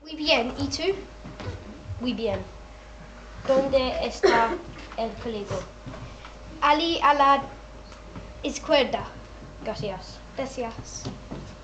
Muy bien, ¿y tú? Muy bien. ¿Dónde está el colegio? Ali a la izquierda. Gracias. Gracias.